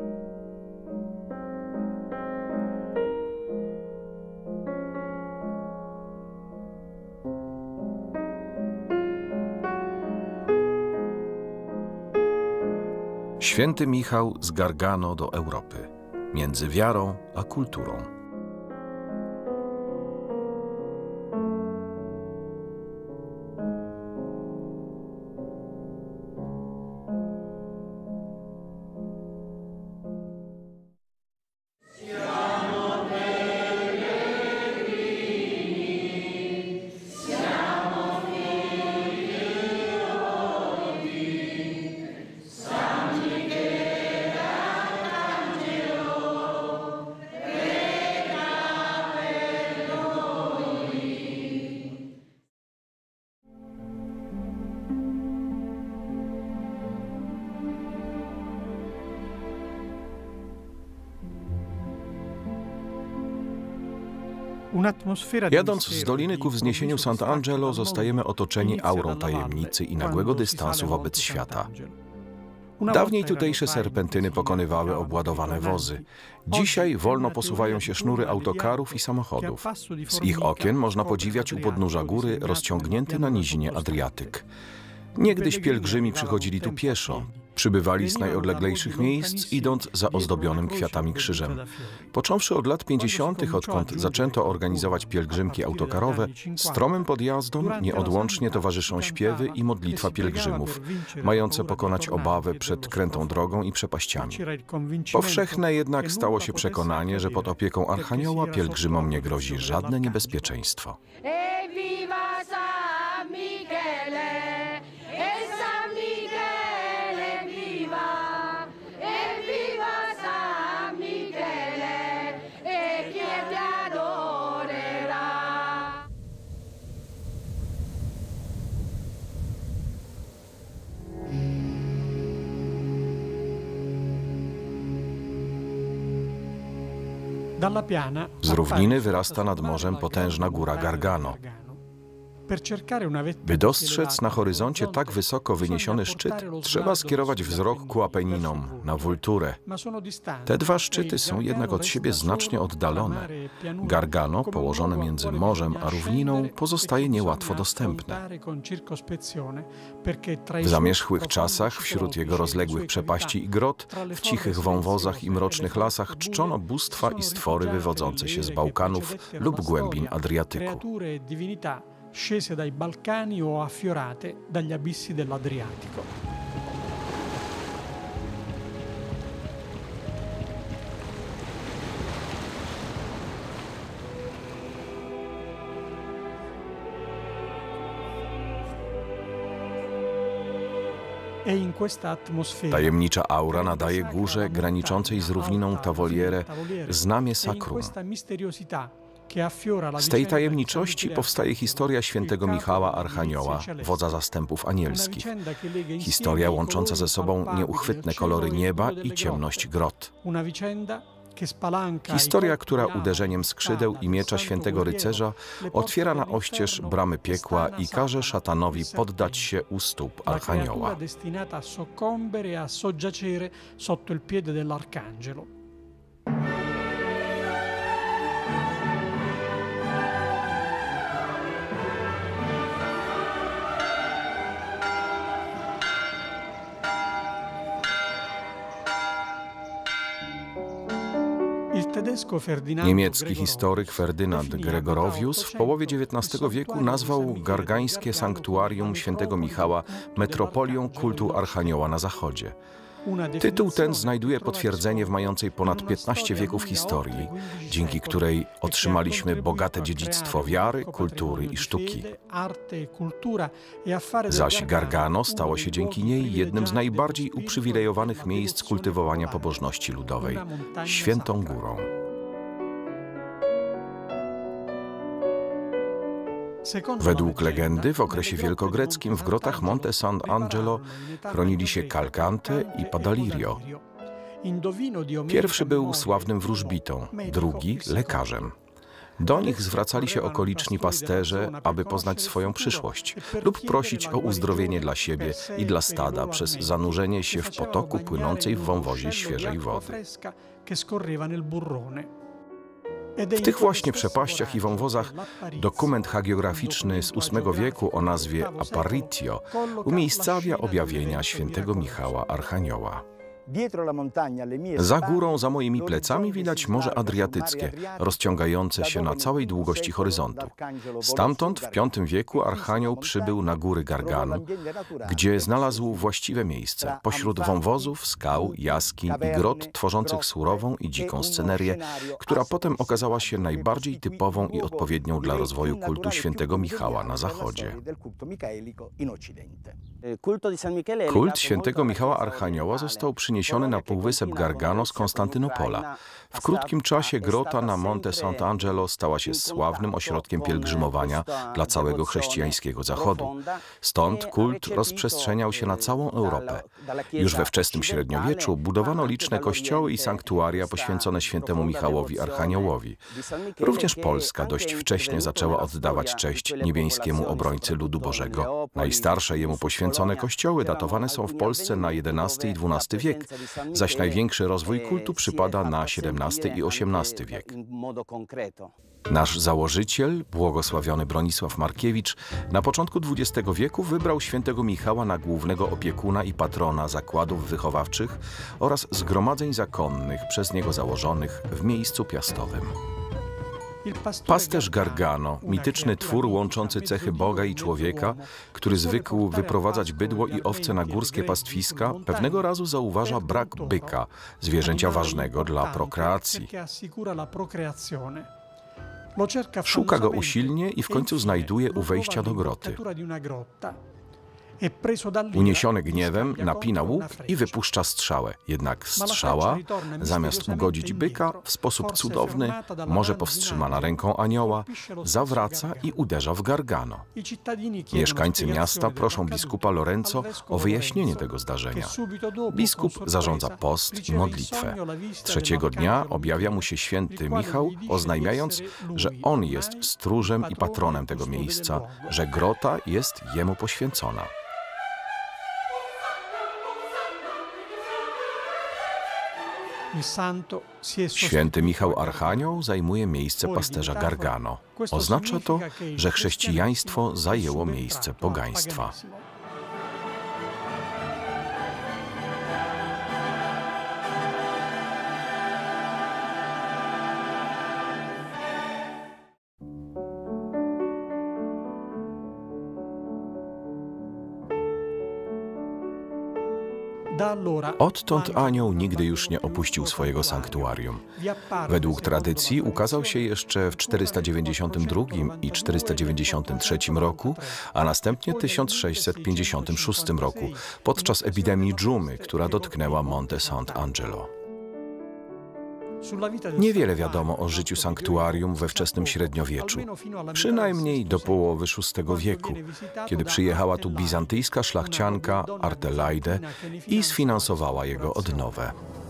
Święty Michał z Gargano do Europy, między wiarą a kulturą. Jadąc z doliny ku wzniesieniu Sant'Angelo, zostajemy otoczeni aurą tajemnicy i nagłego dystansu wobec świata. Dawniej tutejsze serpentyny pokonywały obładowane wozy. Dzisiaj wolno posuwają się sznury autokarów i samochodów. Z ich okien można podziwiać u podnóża góry rozciągnięty na nizinie Adriatyk. Niegdyś pielgrzymi przychodzili tu pieszo. Przybywali z najodleglejszych miejsc, idąc za ozdobionym kwiatami krzyżem. Począwszy od lat 50., odkąd zaczęto organizować pielgrzymki autokarowe, stromym podjazdom nieodłącznie towarzyszą śpiewy i modlitwa pielgrzymów, mające pokonać obawę przed krętą drogą i przepaściami. Powszechne jednak stało się przekonanie, że pod opieką Archanioła pielgrzymom nie grozi żadne niebezpieczeństwo. Z równiny wyrasta nad morzem potężna góra Gargano. By dostrzec na horyzoncie tak wysoko wyniesiony szczyt, trzeba skierować wzrok ku Apeninom, na Vulturę. Te dwa szczyty są jednak od siebie znacznie oddalone. Gargano, położone między morzem a równiną, pozostaje niełatwo dostępne. W zamierzchłych czasach, wśród jego rozległych przepaści i grot, w cichych wąwozach i mrocznych lasach czczono bóstwa i stwory wywodzące się z Bałkanów lub głębin Adriatyku. Scese dai Balcani o affiorate dagli abissi dell'Adriatico. Tajemnicza aura nadaje górze graniczącej z równiną Tavoliere znamię sakrum. Z tej tajemniczości powstaje historia świętego Michała Archanioła, wodza zastępów anielskich. Historia łącząca ze sobą nieuchwytne kolory nieba i ciemność grot. Historia, która uderzeniem skrzydeł i miecza świętego rycerza otwiera na oścież bramy piekła i każe szatanowi poddać się u stóp Archanioła. Niemiecki historyk Ferdynand Gregorowius w połowie XIX wieku nazwał gargańskie sanktuarium świętego Michała metropolią kultu Archanioła na zachodzie. Tytuł ten znajduje potwierdzenie w mającej ponad 15 wieków historii, dzięki której otrzymaliśmy bogate dziedzictwo wiary, kultury i sztuki. Zaś Gargano stało się dzięki niej jednym z najbardziej uprzywilejowanych miejsc kultywowania pobożności ludowej, świętą górą. Według legendy w okresie wielkogreckim w grotach Monte Sant'Angelo chronili się Calcante i Padalirio. Pierwszy był sławnym wróżbitą, drugi lekarzem. Do nich zwracali się okoliczni pasterze, aby poznać swoją przyszłość lub prosić o uzdrowienie dla siebie i dla stada przez zanurzenie się w potoku płynącej w wąwozie świeżej wody. W tych właśnie przepaściach i wąwozach dokument hagiograficzny z VIII wieku o nazwie Apparitio umiejscawia objawienia świętego Michała Archanioła. Za górą, za moimi plecami widać Morze Adriatyckie, rozciągające się na całej długości horyzontu. Stamtąd w V wieku Archanioł przybył na góry Garganu, gdzie znalazł właściwe miejsce, pośród wąwozów, skał, jaskiń i grot tworzących surową i dziką scenerię, która potem okazała się najbardziej typową i odpowiednią dla rozwoju kultu świętego Michała na zachodzie. Kult świętego Michała Archanioła został przyniesiony na półwysep Gargano z Konstantynopola. W krótkim czasie grota na Monte Sant'Angelo stała się sławnym ośrodkiem pielgrzymowania dla całego chrześcijańskiego Zachodu. Stąd kult rozprzestrzeniał się na całą Europę. Już we wczesnym średniowieczu budowano liczne kościoły i sanktuaria poświęcone świętemu Michałowi Archaniołowi. Również Polska dość wcześnie zaczęła oddawać cześć niebieskiemu obrońcy ludu Bożego. Najstarsze jemu poświęcone kościoły datowane są w Polsce na XI i XII wiek, zaś największy rozwój kultu przypada na XVII i XVIII wiek. Nasz założyciel, błogosławiony Bronisław Markiewicz, na początku XX wieku wybrał świętego Michała na głównego opiekuna i patrona zakładów wychowawczych oraz zgromadzeń zakonnych przez niego założonych w miejscu piastowym. Pasterz Gargano, mityczny twór łączący cechy Boga i człowieka, który zwykł wyprowadzać bydło i owce na górskie pastwiska, pewnego razu zauważa brak byka, zwierzęcia ważnego dla prokreacji. Szuka go usilnie i w końcu znajduje u wejścia do groty. Uniesiony gniewem napina łuk i wypuszcza strzałę. Jednak strzała, zamiast ugodzić byka, w sposób cudowny, może powstrzymana ręką anioła, zawraca i uderza w Gargano. Mieszkańcy miasta proszą biskupa Lorenzo o wyjaśnienie tego zdarzenia. Biskup zarządza post i modlitwę. Trzeciego dnia objawia mu się święty Michał, oznajmiając, że on jest stróżem i patronem tego miejsca, że grota jest jemu poświęcona. Święty Michał Archanioł zajmuje miejsce pasterza Gargano. Oznacza to, że chrześcijaństwo zajęło miejsce pogaństwa. Odtąd anioł nigdy już nie opuścił swojego sanktuarium. Według tradycji ukazał się jeszcze w 492 i 493 roku, a następnie w 1656 roku, podczas epidemii dżumy, która dotknęła Monte Sant'Angelo. Niewiele wiadomo o życiu sanktuarium we wczesnym średniowieczu, przynajmniej do połowy VI wieku, kiedy przyjechała tu bizantyjska szlachcianka Artelaide i sfinansowała jego odnowę.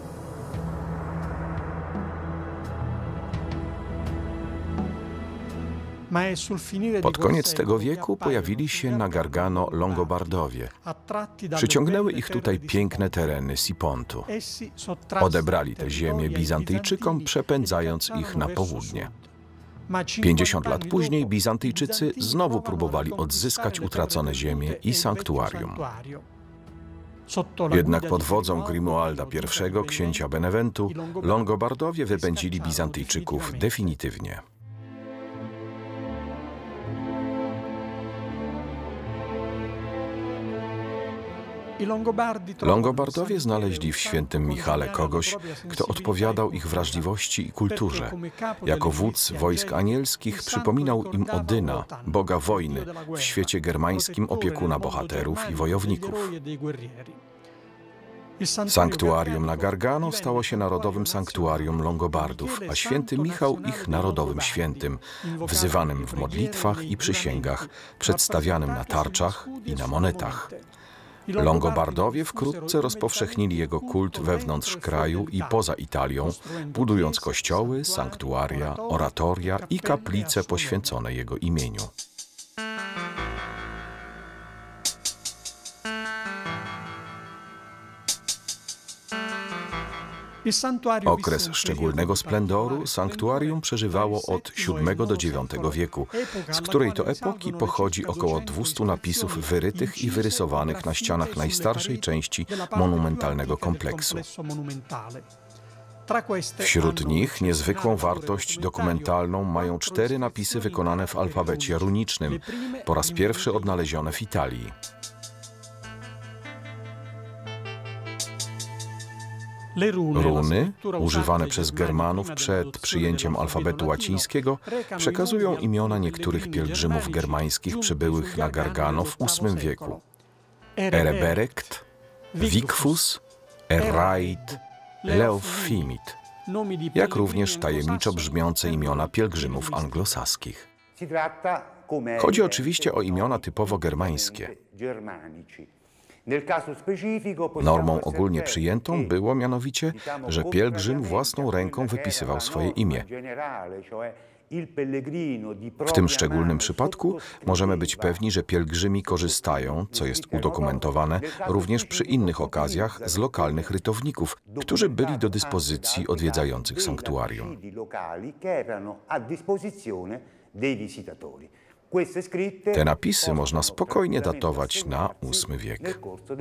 Pod koniec tego wieku pojawili się na Gargano Longobardowie. Przyciągnęły ich tutaj piękne tereny Sipontu. Odebrali tę ziemię Bizantyjczykom, przepędzając ich na południe. 50 lat później Bizantyjczycy znowu próbowali odzyskać utracone ziemie i sanktuarium. Jednak pod wodzą Grimoalda I, księcia Beneventu, Longobardowie wypędzili Bizantyjczyków definitywnie. Longobardowie znaleźli w świętym Michale kogoś, kto odpowiadał ich wrażliwości i kulturze. Jako wódz wojsk anielskich przypominał im Odyna, boga wojny, w świecie germańskim opiekuna bohaterów i wojowników. Sanktuarium na Gargano stało się narodowym sanktuarium Longobardów, a święty Michał ich narodowym świętym, wzywanym w modlitwach i przysięgach, przedstawianym na tarczach i na monetach. Longobardowie wkrótce rozpowszechnili jego kult wewnątrz kraju i poza Italią, budując kościoły, sanktuaria, oratoria i kaplice poświęcone jego imieniu. Okres szczególnego splendoru sanktuarium przeżywało od VII do IX wieku, z której to epoki pochodzi około 200 napisów wyrytych i wyrysowanych na ścianach najstarszej części monumentalnego kompleksu. Wśród nich niezwykłą wartość dokumentalną mają 4 napisy wykonane w alfabecie runicznym, po raz pierwszy odnalezione w Italii. Runy, używane przez Germanów przed przyjęciem alfabetu łacińskiego, przekazują imiona niektórych pielgrzymów germańskich przybyłych na Gargano w VIII wieku. Ereberekt, Wicfus, Errait, Leofimit, jak również tajemniczo brzmiące imiona pielgrzymów anglosaskich. Chodzi oczywiście o imiona typowo germańskie. Normą ogólnie przyjętą było mianowicie, że pielgrzym własną ręką wypisywał swoje imię. W tym szczególnym przypadku możemy być pewni, że pielgrzymi korzystają, co jest udokumentowane, również przy innych okazjach z lokalnych rytowników, którzy byli do dyspozycji odwiedzających sanktuarium. Te napisy można spokojnie datować na VIII wiek.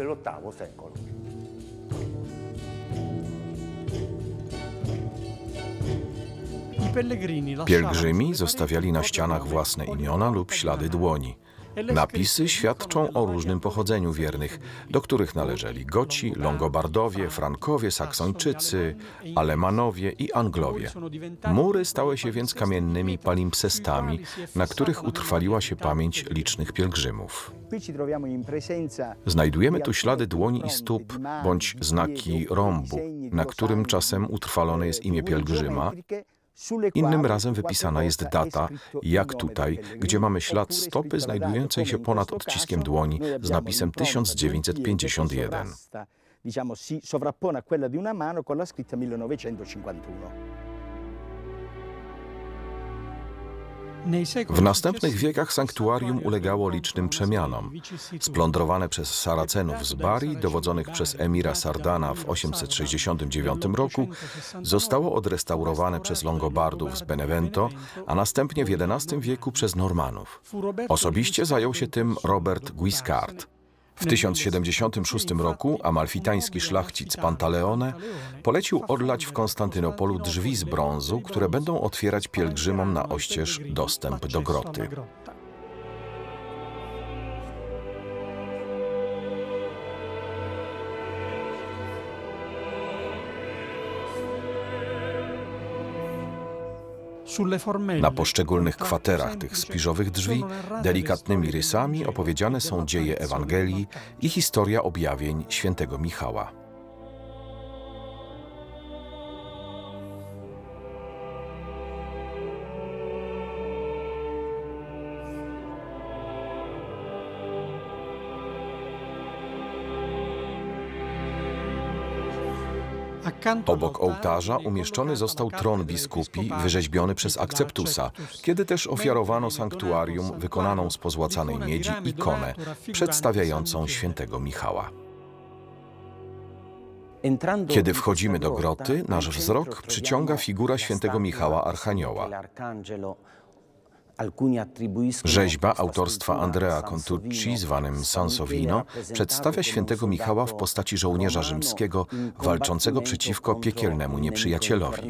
Pielgrzymi zostawiali na ścianach własne imiona lub ślady dłoni. Napisy świadczą o różnym pochodzeniu wiernych, do których należeli Goci, Longobardowie, Frankowie, Saksończycy, Alemanowie i Anglowie. Mury stały się więc kamiennymi palimpsestami, na których utrwaliła się pamięć licznych pielgrzymów. Znajdujemy tu ślady dłoni i stóp, bądź znaki rąbu, na którym czasem utrwalone jest imię pielgrzyma, innym razem wypisana jest data, jak tutaj, gdzie mamy ślad stopy znajdującej się ponad odciskiem dłoni z napisem 1951. W następnych wiekach sanktuarium ulegało licznym przemianom. Splądrowane przez Saracenów z Bari, dowodzonych przez emira Sardana w 869 roku, zostało odrestaurowane przez Longobardów z Benevento, a następnie w XI wieku przez Normanów. Osobiście zajął się tym Robert Guiscard. W 1076 roku amalfitański szlachcic Pantaleone polecił odlać w Konstantynopolu drzwi z brązu, które będą otwierać pielgrzymom na oścież dostęp do groty. Na poszczególnych kwaterach tych spiżowych drzwi delikatnymi rysami opowiedziane są dzieje Ewangelii i historia objawień świętego Michała. Obok ołtarza umieszczony został tron biskupi wyrzeźbiony przez Akceptusa, kiedy też ofiarowano sanktuarium wykonaną z pozłacanej miedzi ikonę przedstawiającą świętego Michała. Kiedy wchodzimy do groty, nasz wzrok przyciąga figura świętego Michała Archanioła. Rzeźba autorstwa Andrea Contucci, zwanym Sansovino, przedstawia świętego Michała w postaci żołnierza rzymskiego walczącego przeciwko piekielnemu nieprzyjacielowi.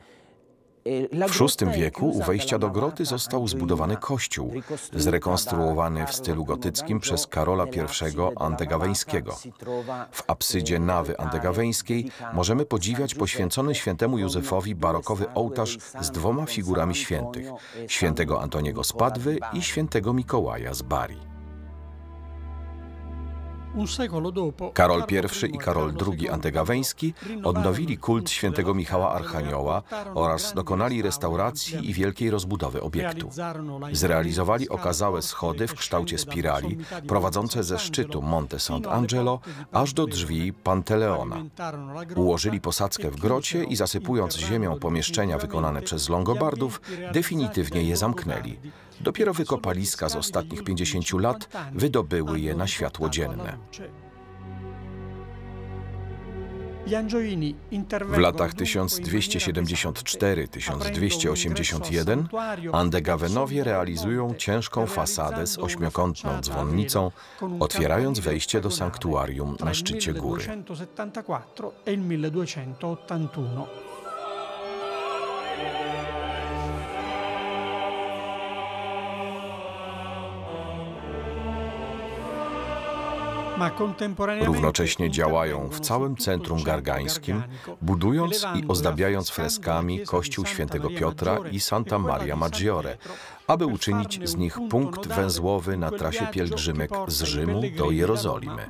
W VI wieku u wejścia do groty został zbudowany kościół, zrekonstruowany w stylu gotyckim przez Karola I Andegaweńskiego. W absydzie nawy andegaweńskiej możemy podziwiać poświęcony świętemu Józefowi barokowy ołtarz z 2 figurami świętych, świętego Antoniego z Padwy i świętego Mikołaja z Bari. Karol I i Karol II Andegaweński odnowili kult świętego Michała Archanioła oraz dokonali restauracji i wielkiej rozbudowy obiektu. Zrealizowali okazałe schody w kształcie spirali prowadzące ze szczytu Monte Sant'Angelo aż do drzwi Panteleona. Ułożyli posadzkę w grocie i zasypując ziemią pomieszczenia wykonane przez Longobardów, definitywnie je zamknęli. Dopiero wykopaliska z ostatnich 50 lat wydobyły je na światło dzienne. W latach 1274–1281 Andegawenowie realizują ciężką fasadę z ośmiokątną dzwonnicą, otwierając wejście do sanktuarium na szczycie góry. Równocześnie działają w całym centrum gargańskim, budując i ozdabiając freskami kościół świętego Piotra i Santa Maria Maggiore, aby uczynić z nich punkt węzłowy na trasie pielgrzymek z Rzymu do Jerozolimy.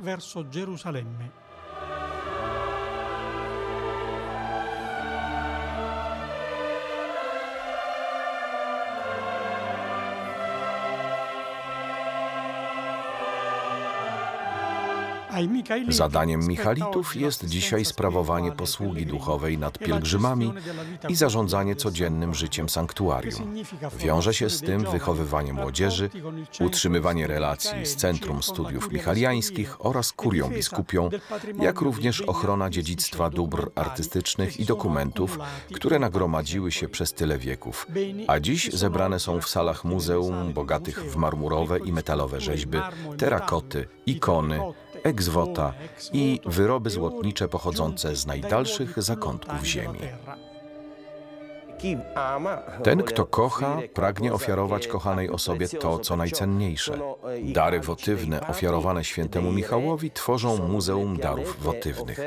Zadaniem michalitów jest dzisiaj sprawowanie posługi duchowej nad pielgrzymami i zarządzanie codziennym życiem sanktuarium. Wiąże się z tym wychowywanie młodzieży, utrzymywanie relacji z Centrum Studiów Michaliańskich oraz Kurią Biskupią, jak również ochrona dziedzictwa dóbr artystycznych i dokumentów, które nagromadziły się przez tyle wieków, a dziś zebrane są w salach muzeum bogatych w marmurowe i metalowe rzeźby, terakoty, ikony, egzwota i wyroby złotnicze pochodzące z najdalszych zakątków ziemi. Ten, kto kocha, pragnie ofiarować kochanej osobie to, co najcenniejsze. Dary wotywne ofiarowane świętemu Michałowi tworzą Muzeum Darów Wotywnych.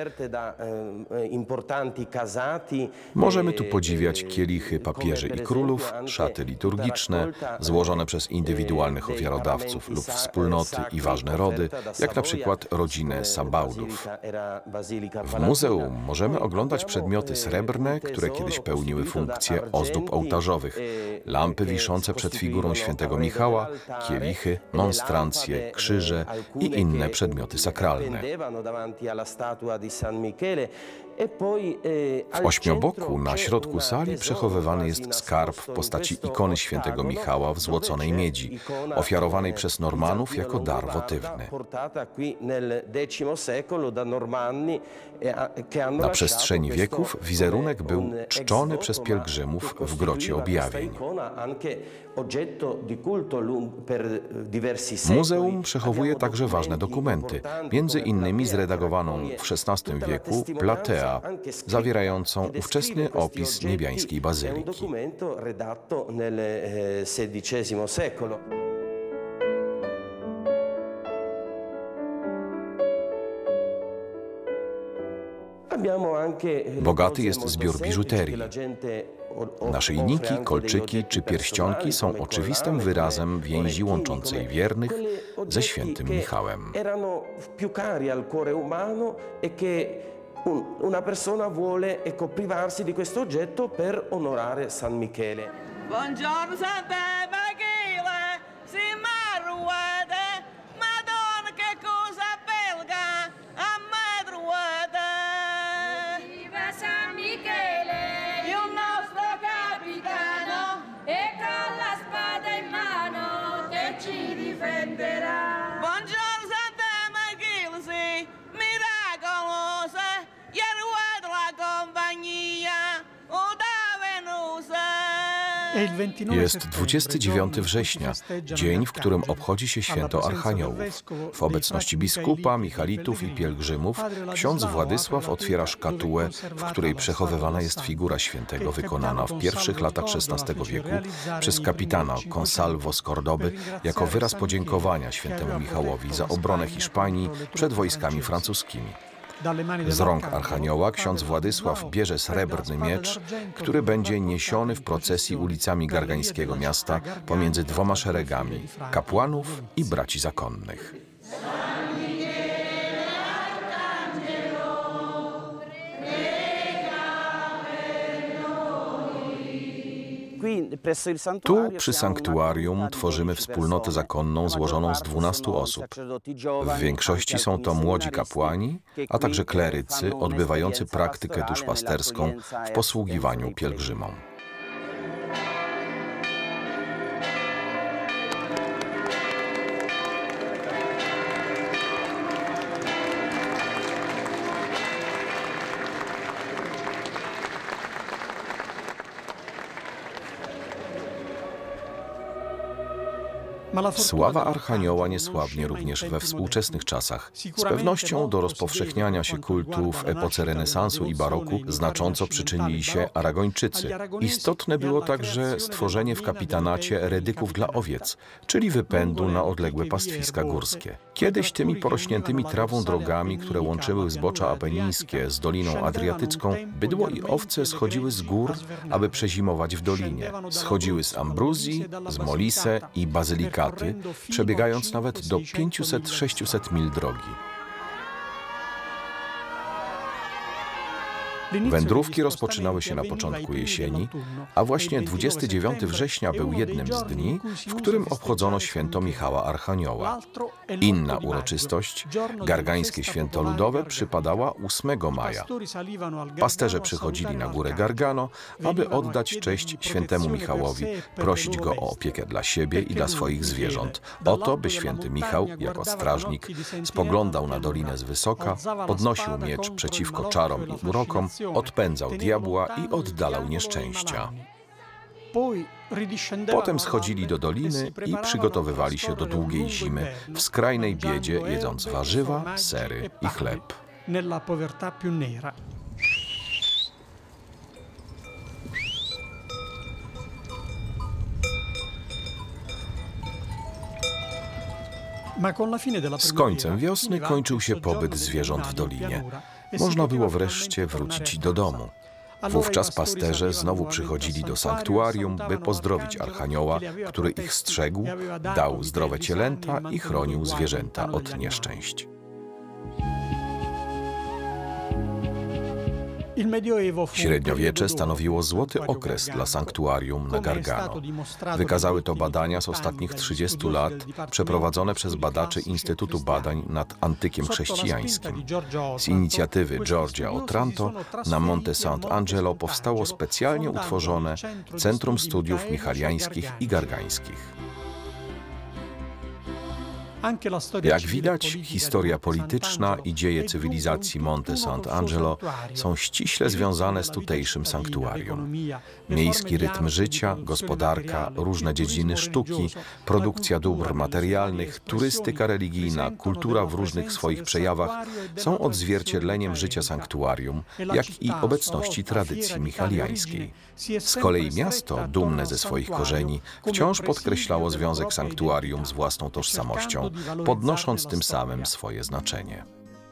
Możemy tu podziwiać kielichy papieży i królów, szaty liturgiczne, złożone przez indywidualnych ofiarodawców lub wspólnoty i ważne rody, jak na przykład rodzinę Sabaudów. W muzeum możemy oglądać przedmioty srebrne, które kiedyś pełniły funkcję ozdób ołtarzowych, lampy wiszące przed figurą świętego Michała, kielichy, monstrancje, krzyże i inne przedmioty sakralne. W ośmioboku na środku sali przechowywany jest skarb w postaci ikony świętego Michała w złoconej miedzi, ofiarowanej przez Normanów jako dar wotywny. Na przestrzeni wieków wizerunek był czczony przez pielgrzymów w grocie objawień. Muzeum przechowuje także ważne dokumenty, między innymi zredagowaną w XVI wieku Platea, zawierającą ówczesny opis niebiańskiej bazyliki. Bogaty jest zbiór biżuterii. Naszyjniki, kolczyki czy pierścionki są oczywistym wyrazem więzi łączącej wiernych ze świętym Michałem. Una persona vuole privarsi di questo oggetto per onorare San Michele. Buongiorno Santa Michele, si marruate, Madonna che cosa belga, a madruate. Viva San Michele, il nostro capitano, e con la spada in mano che ci difenderà. Buongiorno Santa Michele, sì, miracolosa. Jest 29 września, dzień, w którym obchodzi się święto Archaniołów. W obecności biskupa, michalitów i pielgrzymów ksiądz Władysław otwiera szkatułę, w której przechowywana jest figura świętego wykonana w pierwszych latach XVI wieku przez kapitana Consalvo z Kordoby jako wyraz podziękowania świętemu Michałowi za obronę Hiszpanii przed wojskami francuskimi. Z rąk Archanioła ksiądz Władysław bierze srebrny miecz, który będzie niesiony w procesji ulicami gargańskiego miasta pomiędzy dwoma szeregami kapłanów i braci zakonnych. Tu, przy sanktuarium, tworzymy wspólnotę zakonną złożoną z 12 osób. W większości są to młodzi kapłani, a także klerycy odbywający praktykę duszpasterską w posługiwaniu pielgrzymom. Sława Archanioła nie słabnie również we współczesnych czasach. Z pewnością do rozpowszechniania się kultu w epoce renesansu i baroku znacząco przyczynili się Aragończycy. Istotne było także stworzenie w kapitanacie eredyków dla owiec, czyli wypędu na odległe pastwiska górskie. Kiedyś tymi porośniętymi trawą drogami, które łączyły zbocza apenińskie z Doliną Adriatycką, bydło i owce schodziły z gór, aby przezimować w dolinie. Schodziły z Ambruzji, z Molise i Bazylikaty, przebiegając nawet do 500–600 mil drogi. Wędrówki rozpoczynały się na początku jesieni, a właśnie 29 września był jednym z dni, w którym obchodzono święto Michała Archanioła. Inna uroczystość, gargańskie święto ludowe, przypadała 8 maja. Pasterze przychodzili na górę Gargano, aby oddać cześć świętemu Michałowi, prosić go o opiekę dla siebie i dla swoich zwierząt. O to, by święty Michał, jako strażnik, spoglądał na dolinę z wysoka, podnosił miecz przeciwko czarom i urokom, odpędzał diabła i oddalał nieszczęścia. Potem schodzili do doliny i przygotowywali się do długiej zimy w skrajnej biedzie, jedząc warzywa, sery i chleb. Z końcem wiosny kończył się pobyt zwierząt w dolinie. Można było wreszcie wrócić do domu. Wówczas pasterze znowu przychodzili do sanktuarium, by pozdrowić Archanioła, który ich strzegł, dał zdrowe cielęta i chronił zwierzęta od nieszczęść. Średniowiecze stanowiło złoty okres dla sanktuarium na Gargano. Wykazały to badania z ostatnich 30 lat przeprowadzone przez badaczy Instytutu Badań nad Antykiem Chrześcijańskim. Z inicjatywy Giorgia Otranto na Monte Sant'Angelo powstało specjalnie utworzone Centrum Studiów Michaliańskich i Gargańskich. Jak widać, historia polityczna i dzieje cywilizacji Monte Sant'Angelo są ściśle związane z tutejszym sanktuarium. Miejski rytm życia, gospodarka, różne dziedziny sztuki, produkcja dóbr materialnych, turystyka religijna, kultura w różnych swoich przejawach są odzwierciedleniem życia sanktuarium, jak i obecności tradycji michaliańskiej. Z kolei miasto, dumne ze swoich korzeni, wciąż podkreślało związek sanktuarium z własną tożsamością, podnosząc tym samym swoje znaczenie.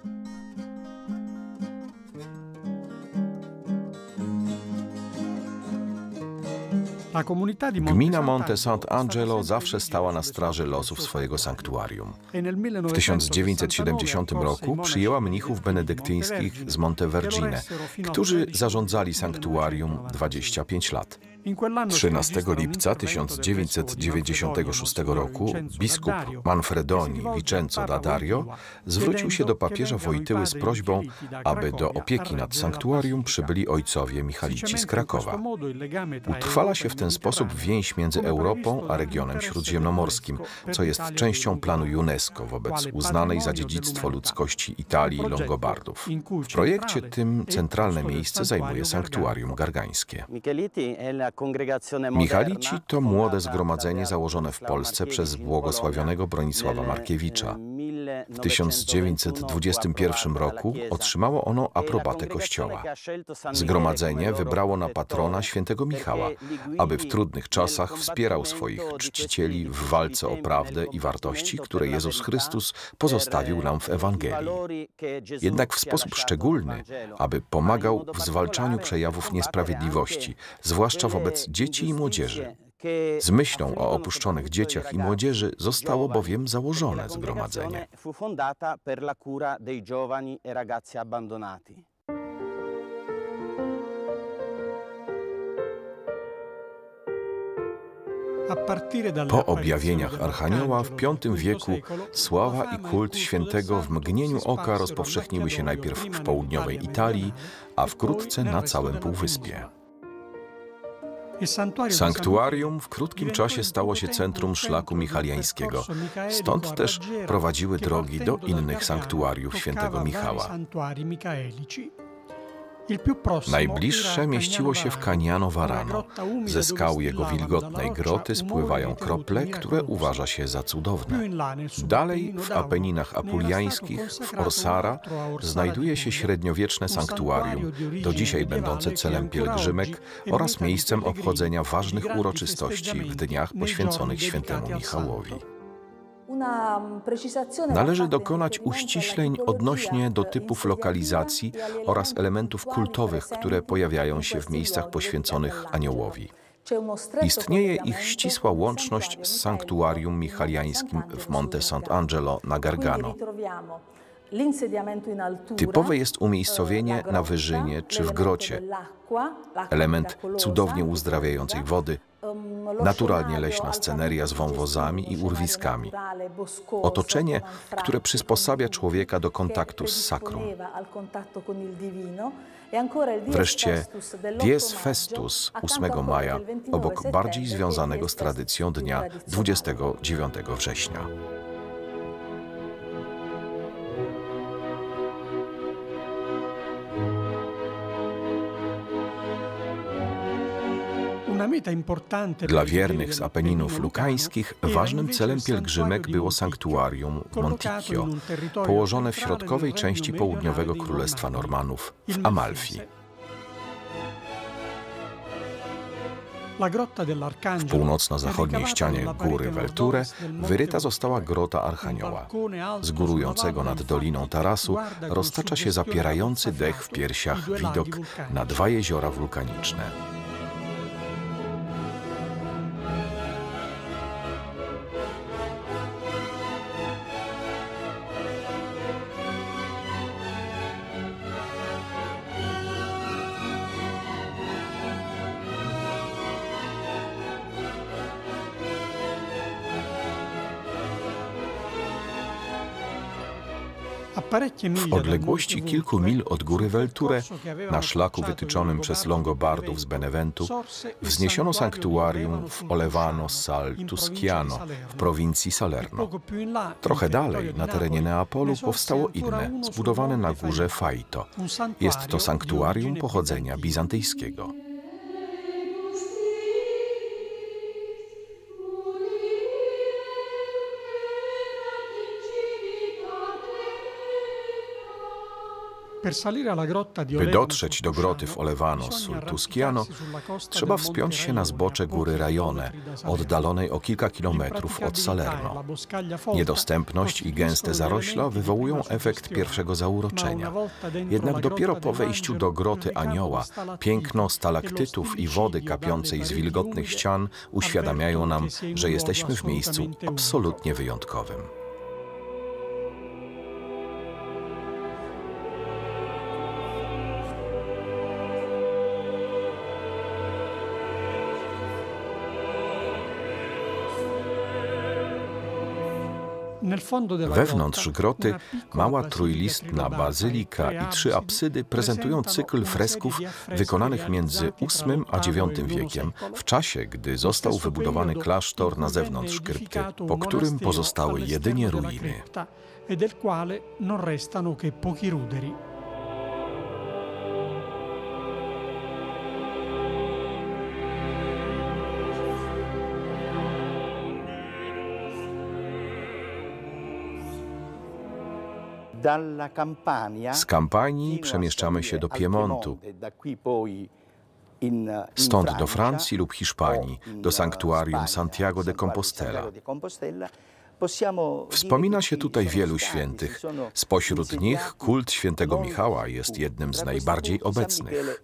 Gmina Monte Sant'Angelo zawsze stała na straży losów swojego sanktuarium. W 1970 roku przyjęła mnichów benedyktyńskich z Montevergine, którzy zarządzali sanktuarium 25 lat. 13 lipca 1996 roku biskup Manfredoni Vincenzo da Dario zwrócił się do papieża Wojtyły z prośbą, aby do opieki nad sanktuarium przybyli ojcowie Michalici z Krakowa. Utrwala się w ten sposób więź między Europą a regionem śródziemnomorskim, co jest częścią planu UNESCO wobec uznanej za dziedzictwo ludzkości Italii i Longobardów. W projekcie tym centralne miejsce zajmuje sanktuarium gargańskie. Michalici to młode zgromadzenie założone w Polsce przez błogosławionego Bronisława Markiewicza. W 1921 roku otrzymało ono aprobatę Kościoła. Zgromadzenie wybrało na patrona świętego Michała, aby w trudnych czasach wspierał swoich czcicieli w walce o prawdę i wartości, które Jezus Chrystus pozostawił nam w Ewangelii. Jednak w sposób szczególny, aby pomagał w zwalczaniu przejawów niesprawiedliwości, zwłaszcza wobec dzieci i młodzieży. Z myślą o opuszczonych dzieciach i młodzieży zostało bowiem założone zgromadzenie. Po objawieniach Archanioła w V wieku sława i kult świętego w mgnieniu oka rozpowszechniły się najpierw w południowej Italii, a wkrótce na całym półwyspie. Sanktuarium w krótkim czasie stało się centrum szlaku michaliańskiego, stąd też prowadziły drogi do innych sanktuariów świętego Michała. Najbliższe mieściło się w Cagnano Varano. Ze skał jego wilgotnej groty spływają krople, które uważa się za cudowne. Dalej, w Apeninach Apuliańskich, w Orsara, znajduje się średniowieczne sanktuarium, do dzisiaj będące celem pielgrzymek oraz miejscem obchodzenia ważnych uroczystości w dniach poświęconych świętemu Michałowi. Należy dokonać uściśleń odnośnie do typów lokalizacji oraz elementów kultowych, które pojawiają się w miejscach poświęconych aniołowi. Istnieje ich ścisła łączność z sanktuarium michaliańskim w Monte Sant'Angelo na Gargano. Typowe jest umiejscowienie na wyżynie czy w grocie, element cudownie uzdrawiającej wody, naturalnie leśna sceneria z wąwozami i urwiskami, otoczenie, które przysposabia człowieka do kontaktu z sakrum. Wreszcie Dies Festus 8 maja, obok bardziej związanego z tradycją dnia 29 września. Dla wiernych z Apeninów Lukańskich ważnym celem pielgrzymek było sanktuarium Monticchio, położone w środkowej części południowego Królestwa Normanów, w Amalfi. W północno-zachodniej ścianie góry Velture wyryta została grota Archanioła. Z górującego nad doliną tarasu roztacza się zapierający dech w piersiach widok na dwa jeziora wulkaniczne. W odległości kilku mil od góry Velture, na szlaku wytyczonym przez Longobardów z Beneventu, wzniesiono sanktuarium w Olevano Sal Tusciano w prowincji Salerno. Trochę dalej, na terenie Neapolu, powstało inne, zbudowane na górze Faito. Jest to sanktuarium pochodzenia bizantyjskiego. By dotrzeć do groty w Olevano sul Tusciano, trzeba wspiąć się na zbocze góry Rajone, oddalonej o kilka kilometrów od Salerno. Niedostępność i gęste zarośla wywołują efekt pierwszego zauroczenia. Jednak dopiero po wejściu do groty Anioła, piękno stalaktytów i wody kapiącej z wilgotnych ścian uświadamiają nam, że jesteśmy w miejscu absolutnie wyjątkowym. Wewnątrz groty mała trójlistna bazylika i 3 apsydy prezentują cykl fresków wykonanych między VIII a IX wiekiem, w czasie, gdy został wybudowany klasztor na zewnątrz krypty, po którym pozostały jedynie ruiny. Z Kampanii przemieszczamy się do Piemontu, stąd do Francji lub Hiszpanii, do sanktuarium Santiago de Compostela. Wspomina się tutaj wielu świętych. Spośród nich kult świętego Michała jest jednym z najbardziej obecnych.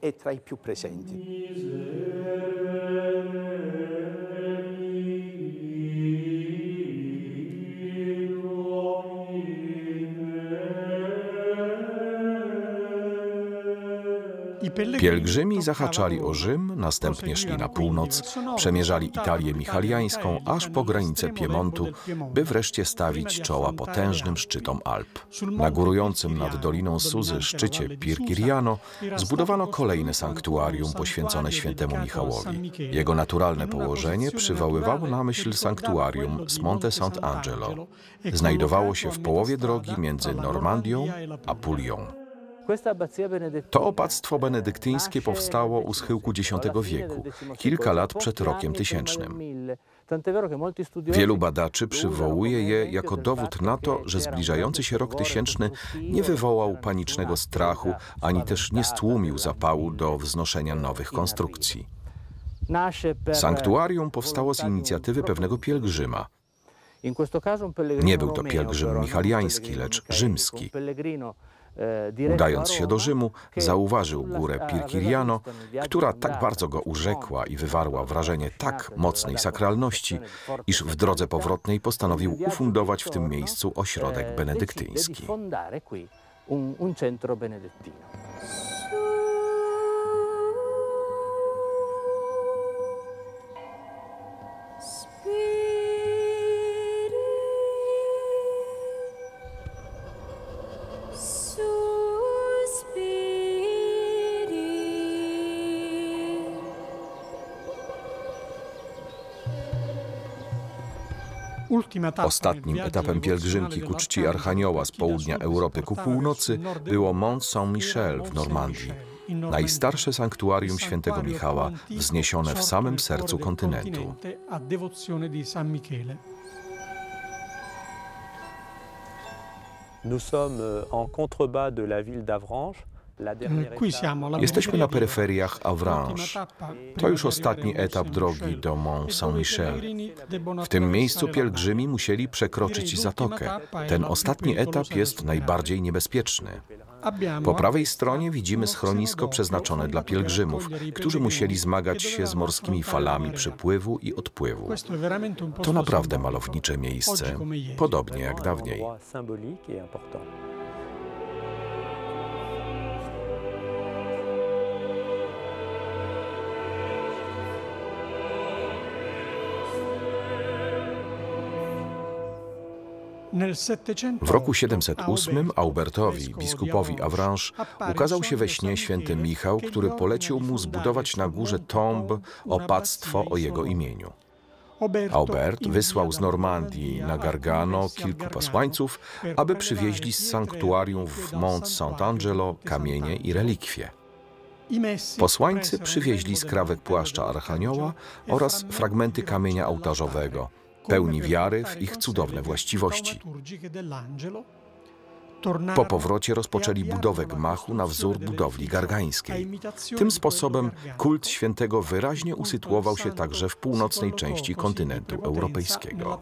Pielgrzymi zahaczali o Rzym, następnie szli na północ, przemierzali Italię Michaliańską aż po granicę Piemontu, by wreszcie stawić czoła potężnym szczytom Alp. Na górującym nad Doliną Suzy szczycie Pirkiriano zbudowano kolejne sanktuarium poświęcone świętemu Michałowi. Jego naturalne położenie przywoływało na myśl sanktuarium z Monte Sant'Angelo. Znajdowało się w połowie drogi między Normandią a Pulią. To opactwo benedyktyńskie powstało u schyłku X wieku, kilka lat przed rokiem 1000. Wielu badaczy przywołuje je jako dowód na to, że zbliżający się rok 1000 nie wywołał panicznego strachu, ani też nie stłumił zapału do wznoszenia nowych konstrukcji. Sanktuarium powstało z inicjatywy pewnego pielgrzyma. Nie był to pielgrzym michaliański, lecz rzymski. Udając się do Rzymu, zauważył górę Pirkiriano, która tak bardzo go urzekła i wywarła wrażenie tak mocnej sakralności, iż w drodze powrotnej postanowił ufundować w tym miejscu ośrodek benedyktyński. Ostatnim etapem pielgrzymki ku czci Archanioła z południa Europy ku północy było Mont Saint-Michel w Normandii, najstarsze sanktuarium świętego Michała wzniesione w samym sercu kontynentu. Jesteśmy na peryferiach Avranches. To już ostatni etap drogi do Mont Saint-Michel. W tym miejscu pielgrzymi musieli przekroczyć zatokę. Ten ostatni etap jest najbardziej niebezpieczny. Po prawej stronie widzimy schronisko przeznaczone dla pielgrzymów, którzy musieli zmagać się z morskimi falami przypływu i odpływu. To naprawdę malownicze miejsce, podobnie jak dawniej. W roku 708 Aubertowi, biskupowi Avranches, ukazał się we śnie święty Michał, który polecił mu zbudować na górze Tombe opactwo o jego imieniu. Aubert wysłał z Normandii na Gargano kilku posłańców, aby przywieźli z sanktuarium w Mont Sant'Angelo kamienie i relikwie. Posłańcy przywieźli skrawek płaszcza Archanioła oraz fragmenty kamienia ołtarzowego, pełni wiary w ich cudowne właściwości. Po powrocie rozpoczęli budowę gmachu na wzór budowli gargańskiej. Tym sposobem kult świętego wyraźnie usytuował się także w północnej części kontynentu europejskiego.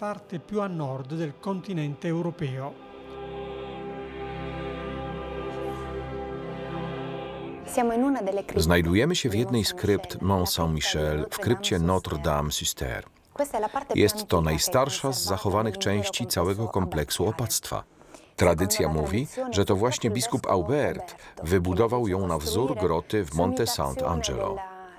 Znajdujemy się w jednej z krypt Mont Saint-Michel, w krypcie Notre-Dame-Suster. Jest to najstarsza z zachowanych części całego kompleksu opactwa. Tradycja mówi, że to właśnie biskup Aubert wybudował ją na wzór groty w Monte Sant'Angelo.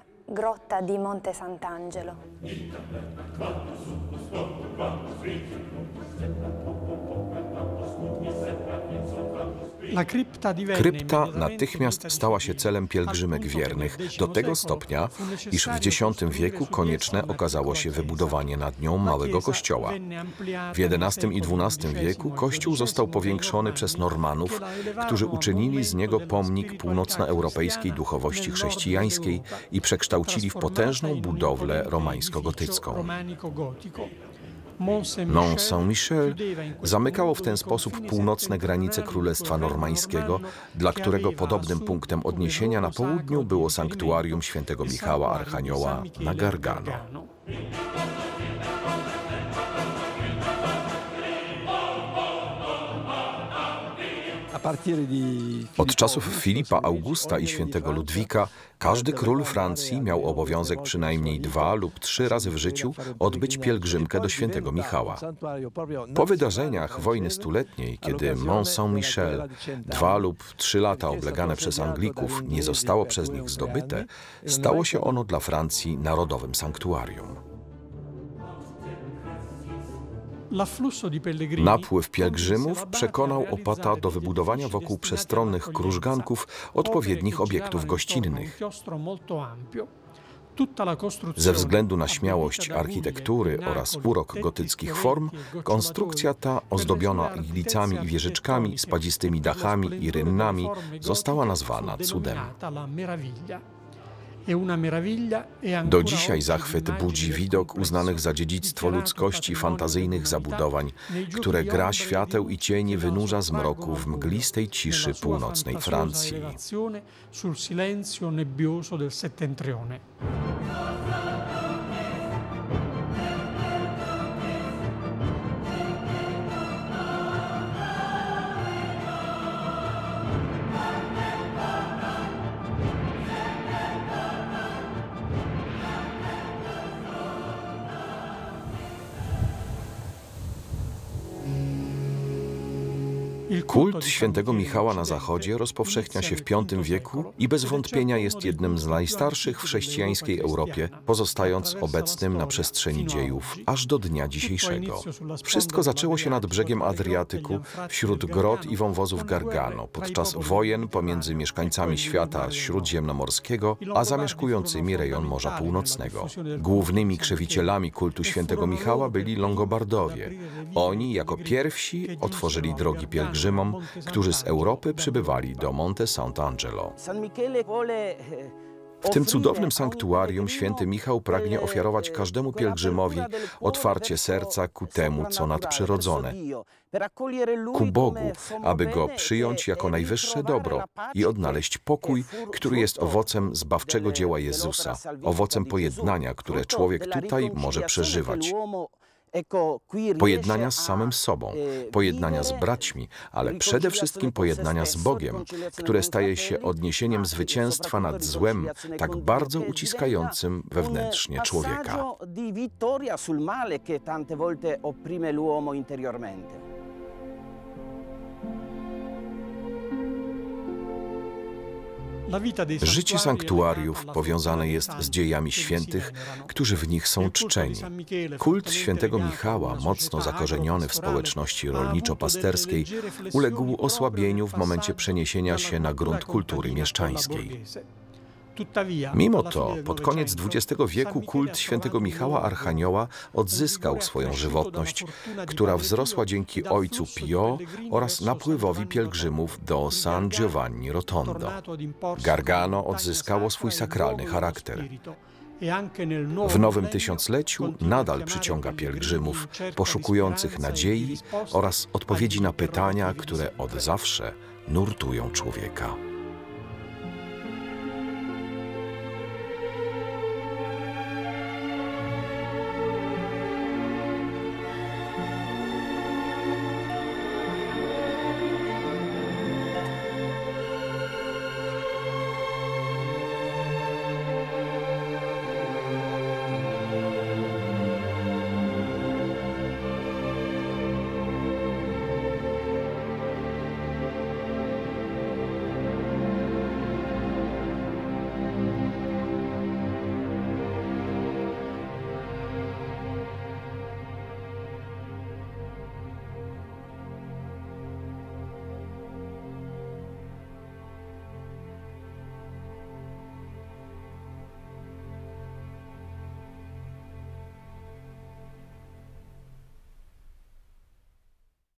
Krypta natychmiast stała się celem pielgrzymek wiernych do tego stopnia, iż w X wieku konieczne okazało się wybudowanie nad nią małego kościoła. W XI i XII wieku kościół został powiększony przez Normanów, którzy uczynili z niego pomnik północnoeuropejskiej duchowości chrześcijańskiej i przekształcili w potężną budowlę romańsko-gotycką. Mont Saint-Michel zamykało w ten sposób północne granice Królestwa Normańskiego, dla którego podobnym punktem odniesienia na południu było sanktuarium świętego Michała Archanioła na Gargano. Od czasów Filipa Augusta i świętego Ludwika każdy król Francji miał obowiązek przynajmniej 2 lub 3 razy w życiu odbyć pielgrzymkę do świętego Michała. Po wydarzeniach wojny stuletniej, kiedy Mont Saint-Michel 2 lub 3 lata oblegane przez Anglików nie zostało przez nich zdobyte, stało się ono dla Francji narodowym sanktuarium. Napływ pielgrzymów przekonał opata do wybudowania wokół przestronnych krużganków odpowiednich obiektów gościnnych. Ze względu na śmiałość architektury oraz urok gotyckich form, konstrukcja ta, ozdobiona iglicami i wieżyczkami, spadzistymi dachami i rynnami, została nazwana cudem. Do dzisiaj zachwyt budzi widok uznanych za dziedzictwo ludzkości fantazyjnych zabudowań, które gra świateł i cieni wynurza z mroku w mglistej ciszy północnej Francji. Kult świętego Michała na Zachodzie rozpowszechnia się w V wieku i bez wątpienia jest jednym z najstarszych w chrześcijańskiej Europie, pozostając obecnym na przestrzeni dziejów aż do dnia dzisiejszego. Wszystko zaczęło się nad brzegiem Adriatyku, wśród grot i wąwozów Gargano, podczas wojen pomiędzy mieszkańcami świata śródziemnomorskiego a zamieszkującymi rejon Morza Północnego. Głównymi krzewicielami kultu świętego Michała byli Longobardowie. Oni jako pierwsi otworzyli drogi pielgrzymom, którzy z Europy przybywali do Monte Sant'Angelo. W tym cudownym sanktuarium święty Michał pragnie ofiarować każdemu pielgrzymowi otwarcie serca ku temu, co nadprzyrodzone, ku Bogu, aby Go przyjąć jako najwyższe dobro i odnaleźć pokój, który jest owocem zbawczego dzieła Jezusa, owocem pojednania, które człowiek tutaj może przeżywać. Pojednania z samym sobą, pojednania z braćmi, ale przede wszystkim pojednania z Bogiem, które staje się odniesieniem zwycięstwa nad złem, tak bardzo uciskającym wewnętrznie człowieka. Życie sanktuariów powiązane jest z dziejami świętych, którzy w nich są czczeni. Kult świętego Michała, mocno zakorzeniony w społeczności rolniczo-pasterskiej, uległ osłabieniu w momencie przeniesienia się na grunt kultury mieszczańskiej. Mimo to, pod koniec XX wieku kult świętego Michała Archanioła odzyskał swoją żywotność, która wzrosła dzięki ojcu Pio oraz napływowi pielgrzymów do San Giovanni Rotondo. Gargano odzyskało swój sakralny charakter. W nowym tysiącleciu nadal przyciąga pielgrzymów poszukujących nadziei oraz odpowiedzi na pytania, które od zawsze nurtują człowieka.